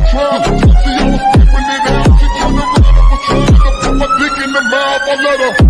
trying to see I was flipping it out. She turned around and was trying to put my dick in the mouth. I let her